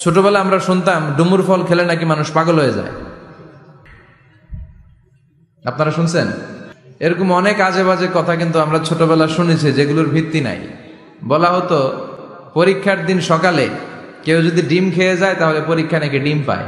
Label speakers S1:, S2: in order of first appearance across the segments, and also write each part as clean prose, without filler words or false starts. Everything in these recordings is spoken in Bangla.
S1: ছোটবেলা আমরা শুনতাম ডুমুর ফল খেলে নাকি মানুষ পাগল হয়ে যায়। আপনারা শুনছেন? এরকম অনেক আজে বাজে কথা কিন্তু আমরা ছোটবেলা শুনেছি, যেগুলোর ভিত্তি নাই। বলা হতো পরীক্ষার দিন সকালে কেউ যদি ডিম খেয়ে যায় তাহলে পরীক্ষা নাকি ডিম পায়।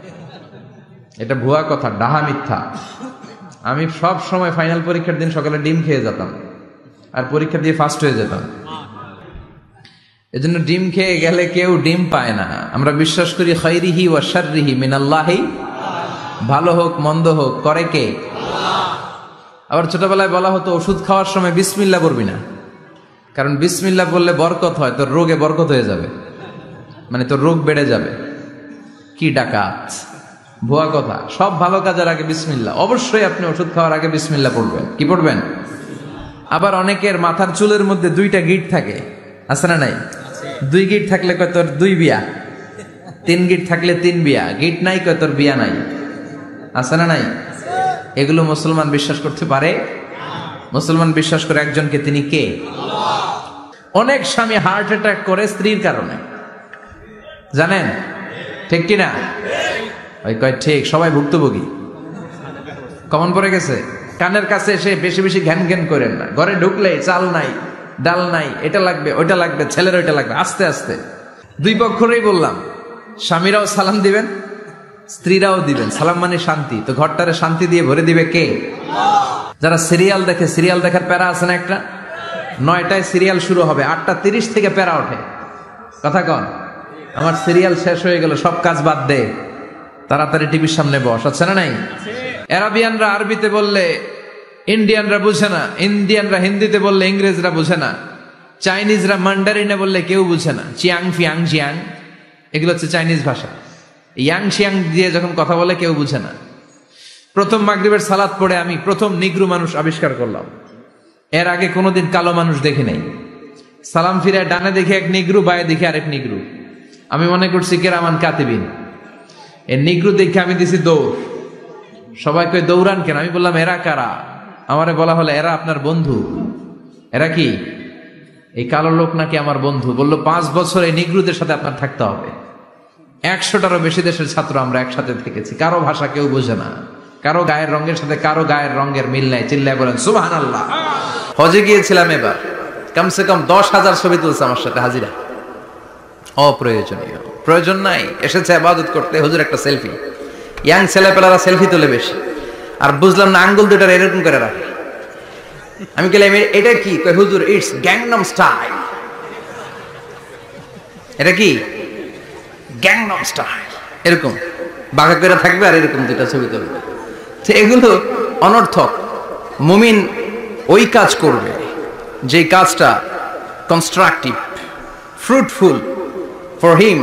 S1: এটা ভুয়া কথা, ডাহা মিথ্যা। আমি সব সময় ফাইনাল পরীক্ষার দিন সকালে ডিম খেয়ে যেতাম আর পরীক্ষা দিয়ে ফার্স্ট হয়ে যেতাম। এজন্য ডিম খেয়ে গেলে কেউ ডিম পায় না। আমরা বিশ্বাস করি খাইরিহি ওয়া শাররিহি মিনাল্লাহি, ভালো হোক মন্দ হোক করে কে? আবার ছোটবেলায় বলা হতো ওষুধ খাওয়ার সময় বিসমিল্লাহ বলবি না, কারণ বিসমিল্লাহ বললে বরকত হয়, তোর রোগে বরকত হয়ে যাবে, মানে তোর রোগ বেড়ে যাবে। কি ডাকাত, ভুয়া কথা। সব ভালো কাজের আগে বিসমিল্লাহ। অবশ্যই আপনি ওষুধ খাওয়ার আগে বিসমিল্লাহ পড়বেন। কি পড়বেন? আবার অনেকের মাথার চুলের মধ্যে 2টা গিট থাকে, আছে না নাই? 2 গিট থাকলে কয় তোর 2 বিয়া, 3 গিট থাকলে 3 বিয়া, গিট নাই কয় তোর বিয়া নাই, আছে না নাই? এগুলো মুসলমান বিশ্বাস করতে পারে? মুসলমান বিশ্বাস করে একজনকে, তিনি কে? অনেক স্বামী হার্ট অ্যাটাক করে স্ত্রীর কারণে, জানেন? ঠিক কিনা? ওই কয় ঠিক, সবাই ভুক্তভোগী। কমন পড়ে গেছে। কানের কাছে এসে বেশি বেশি ঘ্যান ঘ্যান করেন না। ঘরে ঢুকলে চাল নাই, ডাল নাই, এটা লাগবে ওইটা লাগবে, ছেলের ওইটা লাগবে। আস্তে আস্তে 2 পক্ষেরই বললাম, স্বামীরাও সালাম দিবেন, স্ত্রীরাও দিবেন। সালাম মানে শান্তি, তো ঘরটারে শান্তি দিয়ে ভরে দিবে কে? যারা সিরিয়াল দেখে, সিরিয়াল দেখার প্যারা আছে না একটা? 9টায় সিরিয়াল শুরু হবে, 8:30 থেকে প্যারা ওঠে। কথা কন, আমার সিরিয়াল শেষ হয়ে গেল, সব কাজ বাদ দে, তাড়াতাড়ি টিভির সামনে বস, আছে না নাই? আরবিয়ানরা আরবিতে বললে ইন্ডিয়ানরা বুঝে না, ইন্ডিয়ানরা হিন্দিতে বললে ইংরেজরা বুঝে না, চাইনিজরা মান্ডারিনে বললে কেউ বুঝে না। চিয়াং ফিয়াং জিয়াং, এগুলো হচ্ছে চাইনিজ ভাষা। ইয়াং শিয়াং দিয়ে যখন কথা বলে কেউ বুঝে না। প্রথম মাগরিবের সালাত পড়ে আমি প্রথম নিগ্রু মানুষ আবিষ্কার করলাম। এর আগে কোনোদিন কালো মানুষ দেখি নাই। সালাম ফিরে ডানে দেখি এক নিগ্রু, বায়ে দেখি আরেক নিগ্রু। আমি মনে করছি কেরামান কাতিবিন। এই নিগ্রু দেখে আমি দিছি দৌড়। সবাই কই দৌড়ান কেন? আমি বললাম এরা কারা? আমারে বলা হলো এরা আপনার বন্ধু। এরা কি? এই কালো লোক নাকি আমার বন্ধু। বললো 5 বছর এই নিগ্রুদের সাথে আপনার থাকতে হবে। 100টারও বেশি দেশের ছাত্র আমরা একসাথে থেকেছি। কারো ভাষা কেউ বোঝে না, কারো গায়ের রঙের সাথে কারো গায়ের রঙের মিল নাই। চিল্লায় বলেন সুবহানাল্লাহ। হজে গিয়েছিলাম এবার, কমসে কম 10,000 ছবি তুলছে আমার সাথে হাজিরা। অপ্রয়োজনীয়, প্রয়োজন নাই। এসেছে ইবাদত করতে, হুজুর একটা সেলফি। ইয়াং ছেলেপেলারা সেলফি তোলে বেশি। আর বুঝলাম না, আঙ্গুল দুটার এরকম করে রাখে। আমি বললাম এটা কি? কই হুজুর ইটস গ্যাংনাম স্টাইল। এটা কি? Gangnam style. এরকম বাঁকা করে থাকবে আর এরকম 2টা ছবি তুলবে। তো এগুলো অনর্থক। মুমিন ওই কাজ করবে যে কাজটা constructive, fruitful for him,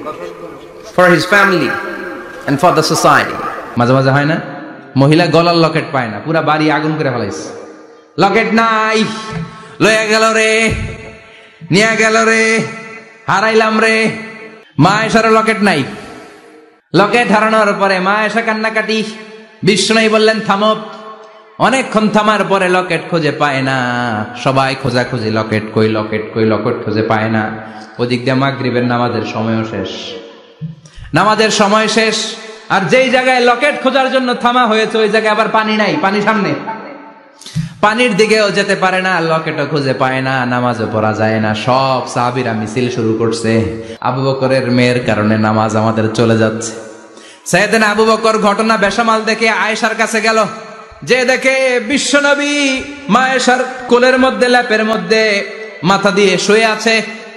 S1: for his family and for the society. মাঝে মাঝে হয় না, মহিলা গলার লকেট পায় না, পুরা বাড়ি আগুন করে ফেলাইছে। লকেট নাই, লয়ে গেল রে, নিয়ে গেল রে, হারাইলাম রে। মা এসার লকেট নাই। লকেট হারানোর পরে মা এসা কান্নাকাটি। বিষ্ণু বললেন থামো। অনেকক্ষণ থামার পরে লকেট খুঁজে পায় না। সবাই খোঁজাখুঁজি, লকেট কই, লকেট কই, লকেট খুঁজে পায় না। ওদিক দিয়ে মাগরিবের নামাজের সময়ও শেষ। নামাজের সময় শেষ, আর যেই জায়গায় লকেট খোঁজার জন্য থামা হয়েছে ওই জায়গায় আবার পানি নাই, পানি সামনে। পানির দিকেও যেতে পারে না, লকেটও খুঁজে পায় না, নামাজও পড়া যায় না। সব সাহাবীরা মিছিল শুরু করছে। আবু বকরের মেয়ের কারণে নামাজ আমাদের চলে যাচ্ছে। সাইয়েদনা আবু বকর ঘটনা বেসামাল দেখে আয়েশার কাছে গেল। যে দেখে বিশ্বনবী মা আয়েশার কোলের মধ্যে, ল্যাপের মধ্যে মাথা দিয়ে শুয়ে আছে।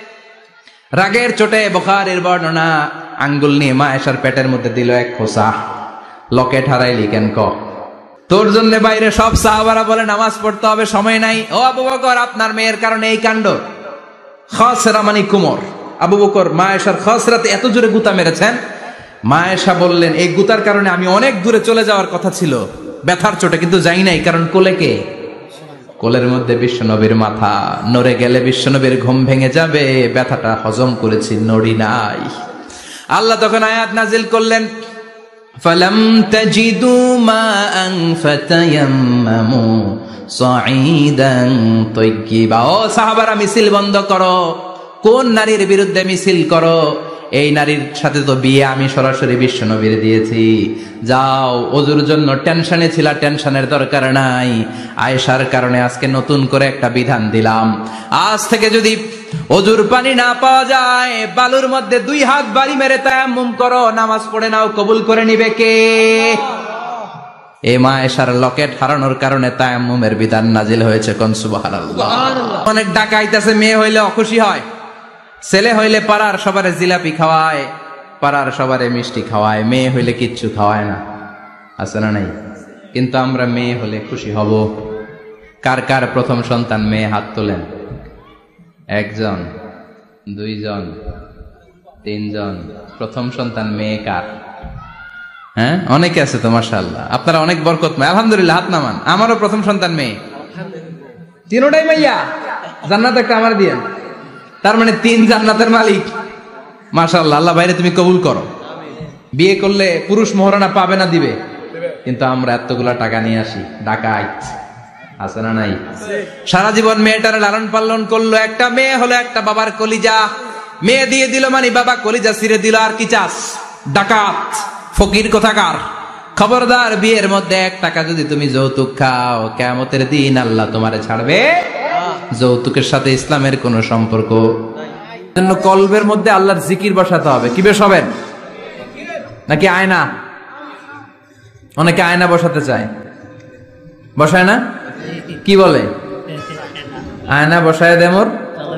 S1: রাগের চোটে বুখারীর বর্ণনা, আঙ্গুল নিয়ে মা আয়েশার পেটের মধ্যে দিল এক খোঁচা। লকেট হারাইলি কেন? ক তোর জন্য বাইরে সব সাহাবারা বলে নামাজ পড়তে হবে, সময় নাই। ও আবু বকর, আপনার মেয়ের কারণে এই কাণ্ড। খাসরা মানে কুমর। আবু বকর মা আয়েশার খাসরাতে এত জোরে গুতা মেরেছেন, মা আয়েশা বললেন এই গুতার কারণে আমি অনেক দূরে চলে যাওয়ার কথা ছিল ব্যথার চোটে, কিন্তু যাই নাই। কারণ কোলে কে? কোলের মধ্যে বিশ্বনবীর মাথা। নড়ে গেলে বিশ্বনবীর ঘুম ভেঙে যাবে, ব্যথাটা হজম করেছি, নড়ি নাই। আল্লাহ তখন আয়াত নাজিল করলেন, ফালাম তাজিদু মাআন ফাতায়াম্মামু সাঈদান তাইয়্যিবা। ও সাহাবারা, মিছিল বন্ধ করো। কোন নারীর বিরুদ্ধে মিছিল করো? এই নারীর সাথে তো বিয়ে আমি সরাসরি বিশ্বনবীর দিয়েছি, যাও ওযুর জন্য টেনশনে ছিলা, টেনশনের দরকার নাই, আয়েশার কারণে আজকে নতুন করে একটা বিধান দিলাম, আজ থেকে যদি ওযুর পানি না পাওয়া যায় বালুর মধ্যে 2 হাত বাড়ি মেরে তায়াম্মুম করো, নামাজ পড়ে নাও, কবুল করে নিবে কে? এই মা আয়েশার লকেট হারানোর কারণে তায়াম্মুমের বিধান নাজিল হয়েছে। কোন সুবহানাল্লাহ। অনেক ডাকাইতেছে, মেয়ে হইলে অখুশি হয়, ছেলে হইলে পাড়ার সবারে জিলাপি খাওয়ায়, পাড়ার সবারে মিষ্টি খাওয়ায়, মেয়ে হইলে কিচ্ছু খাওয়ায় না, আছে না নাই? কিন্তু আমরা মেয়ে হলে খুশি হব। কার কার প্রথম সন্তান মেয়ে? হাত তোলেন। 1 জন, 2 জন, 3 জন। প্রথম সন্তান মেয়ে কার? হ্যাঁ, অনেকে আছে তো মাশাআল্লাহ, আপনারা অনেক বরকতময়, আলহামদুলিল্লাহ। হাত নামান। আমারও প্রথম সন্তান মেয়ে, তিনটাই মাইয়া। জান্নাত একটা আমার দিয়েন, তার মানে 3 জান্নাতের মালিক। মাশাআল্লাহ, আল্লাহ বাইরে তুমি কবুল করো। বিয়ে করলে পুরুষ মহারণা পাবে না, দিবে। কিন্তু আমরা এতগুলা টাকা নিয়ে আসি, ডাকাইত, আছে না নাই? সারা জীবন মেয়েটারে লালন পালন করলো, একটা মেয়ে হলো একটা বাবার কলিজা, মেয়ে দিয়ে দিল মানে বাবা কলিজা ছিঁড়ে দিল, আর কি চাস? ডাকাত, ফকির কোথাকার। খবরদার, বিয়ের মধ্যে 1 টাকা যদি তুমি যৌতুক খাও, কিয়ামতের দিন আল্লাহ তোমারে ছাড়বে। যৌতুকের সাথে ইসলামের কোন সম্পর্ক জন্য কলবের মধ্যে আল্লাহর জিকির বসাতে হবে। কি বসাবেন? নাকি আয়না? অনেকে আয়না বসাতে চায়, বসায় না? কি বলে? আয়না বসায় দে মোর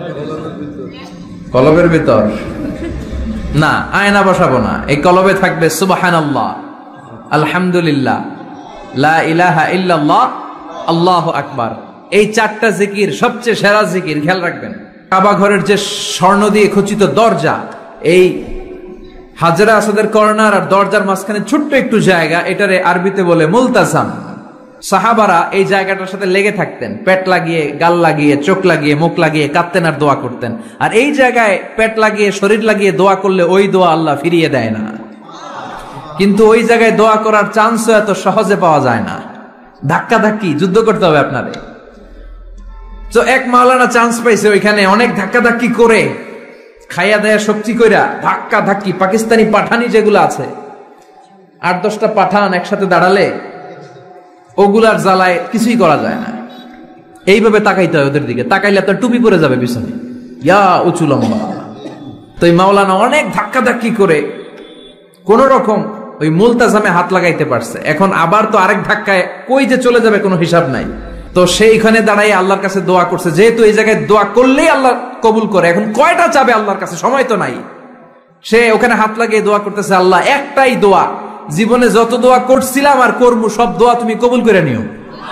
S1: কলবের ভিতর। না, আয়না বসাবো না, এই কলবে থাকবে সুবহানাল্লাহ, আলহামদুলিল্লাহ, লা ইলাহা ইল্লাল্লাহ, আল্লাহু আকবার। এই 4টা জিকির সবচেয়ে সেরা জিকির। খেয়াল রাখবেন, কাবা ঘরের যে স্বর্ণ দিয়ে খচিত দরজা, এই হাজরা আসাদের কর্নার আর দরজার মাঝখানে ছোট্ট একটু জায়গা, এটারে আরবিতে বলে মুলতাসাম। সাহাবারা এই জায়গাটার সাথে লেগে থাকতেন, পেট লাগিয়ে, গাল লাগিয়ে, চোখ লাগিয়ে, মুখ লাগিয়ে কাঁদতেন আর দোয়া করতেন। আর এই জায়গায় পেট লাগিয়ে, শরীর লাগিয়ে দোয়া করলে ওই দোয়া আল্লাহ ফিরিয়ে দেয় না। কিন্তু ওই জায়গায় দোয়া করার চান্সও এত সহজে পাওয়া যায় না, ধাক্কা ধাক্কি যুদ্ধ করতে হবে আপনারে। তো এক মাওলানা চান্স পাইছে ওইখানে, অনেক ধাক্কা ধাক্কি করে, খাইয়া দেয়া শক্তি কইরা ধাক্কা ধাক্কি। পাকিস্তানি পাঠানি যেগুলো আছে, 8-10টা পাঠান একসাথে দাঁড়ালে ওগুলার জ্বালায় কিছুই করা যায় না। এইভাবে তাকাইতে হয় ওদের দিকে, তাকাইলে আপনার টুপি পরে যাবে পিছনে, ইয়া উঁচু লম্বা। তো এই মাওলানা অনেক ধাক্কা ধাক্কি করে কোন রকম ওই মুলতাজামে হাত লাগাইতে পারছে। এখন আবার তো আরেক ধাক্কায় কই যে চলে যাবে কোনো হিসাব নাই। তো সেইখানে দাঁড়াই আল্লাহর কাছে দোয়া করছে, যেহেতু এই জায়গায় দোয়া করলেই আল্লাহ কবুল করে, এখন কয়টা চাবে আল্লাহর কাছে, সময় তো নাই। সে ওখানে হাত লাগিয়ে দোয়া করতেছে, আল্লাহ একটাই দোয়া, জীবনে যত দোয়া করছিলাম আর করবো সব দোয়া তুমি কবুল করে নিও।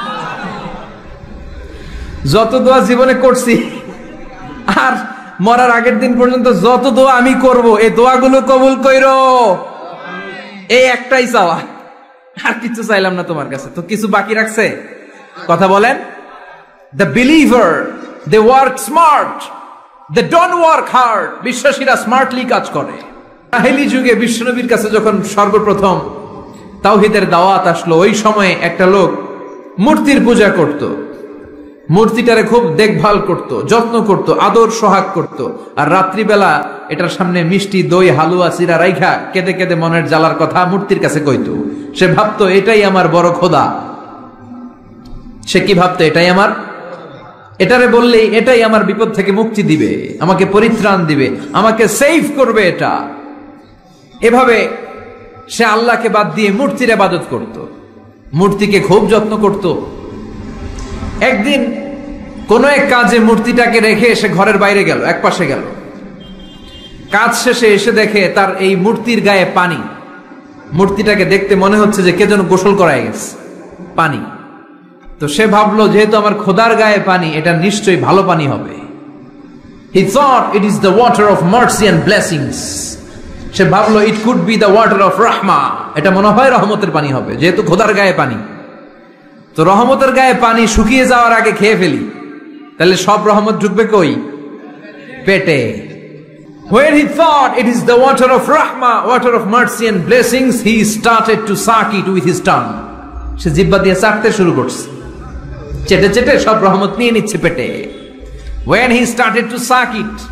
S1: যত দোয়া জীবনে করছি আর মরার আগের দিন পর্যন্ত যত দোয়া আমি করব, এই দোয়াগুলো কবুল কইরো। এই একটাই চাওয়া, আর কিছু চাইলাম না তোমার কাছে। তো কিছু বাকি রাখছে? কথা বলেন। The believer, they work smart, they don't work hard. বিশ্বাসীরা স্মার্টলি কাজ করে। জাহেলি যুগে বিশ্বনবীর কাছে যখন সর্বপ্রথম তাওহীদের দাওয়াত আসলো, ওই সময়ে একটা লোক মূর্তির পূজা করত, মূর্তিটারে খুব দেখভাল করত, যত্ন করত, আদর সোহাগ করত। আর রাত্রিবেলা এটার সামনে মিষ্টি, দই, হালুয়া, চিরা রাইখা কেঁদে কেঁদে মনের জ্বালার কথা মূর্তির কাছে কইতো। সে ভাবতো এটাই আমার বড় খোদা। সে কি ভাবতো? এটাই আমার, এটারে বললেই এটাই আমার বিপদ থেকে মুক্তি দিবে, আমাকে পরিত্রাণ দিবে, আমাকে সেভ করবে এটা। এভাবে সে আল্লাহকে বাদ দিয়ে মূর্তির ইবাদত করত, মূর্তিকে খুব যত্ন করত। একদিন কোন এক কাজে মূর্তিটাকে রেখে সে ঘরের বাইরে গেল, এক পাশে গেল। কাজ শেষে এসে দেখে তার এই মূর্তির গায়ে পানি। মূর্তিটাকে দেখতে মনে হচ্ছে যে কে যেন গোসল করায় গেছে, পানি। তো সে ভাবলো যেহেতু আমার খোদার গায়ে পানি, এটা নিশ্চয়ই ভালো পানি হবে। He thought it is the water of mercy and blessings. সে ভাবলো it could be the water of rahma. এটা মনে হয় রহমতের পানি হবে, যেহেতু খোদার গায়ে পানি। তো রহমতের গায়ে পানি শুকিয়ে যাওয়ার আগে খেয়ে ফেলি, তাহলে সব রহমত ঢুকবে কই? পেটে। When he thought it is the water of rahma, water of mercy and blessings, he started to suck it with his tongue. সে জিহ্বা দিয়ে চাটতে শুরু করছে, চেটে চেটে সব রহমত নিয়ে নিচ্ছে পেটে। When he started to suck it,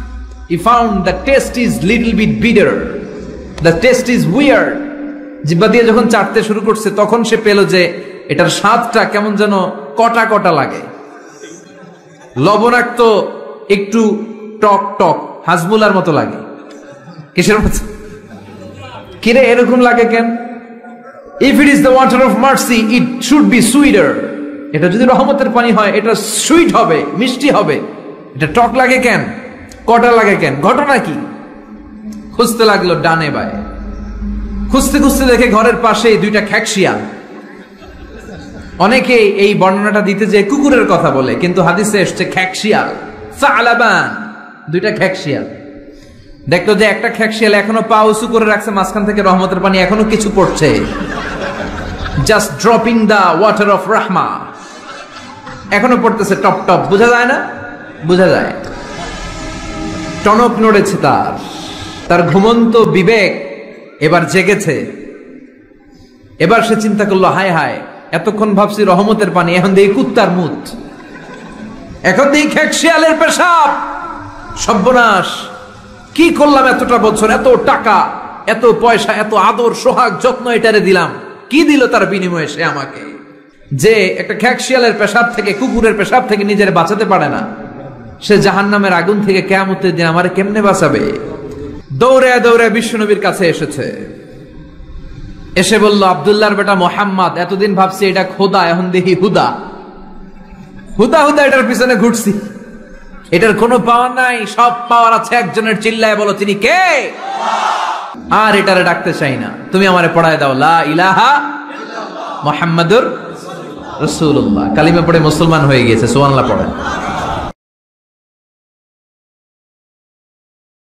S1: He found the taste is little bit bitter. The taste is weird. জিহ্বা দিয়ে যখন চাটতে শুরু করছে তখন সে পেল যে এটার স্বাদটা কেমন যেন কটা কটা লাগে, লবণাক্ত, একটু টক টক, হাজমুলার মতো লাগে। কিসের মতো? কিরে এরকম লাগে কেন? If it is the water of mercy, it should be sweeter. এটা যদি রহমতের পানি হয় এটা সুইট হবে, মিষ্টি হবে। এটা টক লাগে কেন, কটা লাগে কেন, ঘটনা কি? খুঁজতে লাগলো ডানে বায়ে, খুঁজতে খুঁজতে দেখে ঘরের পাশে দুইটা খ্যাকশিয়াল। অনেকে এই বর্ণনাটা দিতে যে কুকুরের কথা বলে, কিন্তু হাদিসে এসছে খ্যাকশিয়াল, সালাবান, দুইটা খ্যাকশিয়াল। দেখলো যে একটা খ্যাকশিয়াল এখনো পা উঁচু করে রাখছে, মাঝখান থেকে রহমতের পানি এখনো কিছু পড়ছে, just dropping the water of রাহমা, এখনো পড়তেছে টপ টপ। বোঝা যায় না? বোঝা যায়। টনক নড়েছে তার ঘুমন্ত বিবেক এবার জেগেছে। এবার সে চিন্তা করলো, হায় হায়, এতক্ষণ ভাবছি রহমতের পানি, এখন দেখি কুত্তার মুত, এখন দেখি খ্যাকশিয়ালের পেশাব। সর্বনাশ, কি করলাম এতটা বছর, এত টাকা, এত পয়সা, এত আদর সোহাগ যত্ন এটারে দিলাম, কি দিল তার বিনিময়ে সে আমাকে? যে একটা খ্যাকশিয়ালের পেশাব থেকে, কুকুরের পেশাব থেকে নিজের বাঁচাতে পারে না, সে জাহান্নামের আগুন থেকে কিয়ামতের দিন আমারে কেমনে বাঁচাবে? দৌড়ে দৌড়ে বিশ্বনবীর কাছে এসেছে, এসে বলল, আব্দুল্লাহর বেটা মোহাম্মদ, এতদিন ভাবছি এটা খোদা, এখন দেখি হুদা। হুদা হুদা এটার পিছনে ঘুরছি, এটার কোনো পাওয়ার নাই, সব পাওয়ার আছে একজনের। চিল্লায় বলো, তিনি কে? আর এটারে ডাকতে চাই না, তুমি আমারে পড়ায় দাও লা ইলাহা মুহাম্মাদুর রাসূলুল্লাহ। কালিমা পড়ে মুসলমান হয়ে গিয়েছে, সুবহানাল্লাহ পড়ে।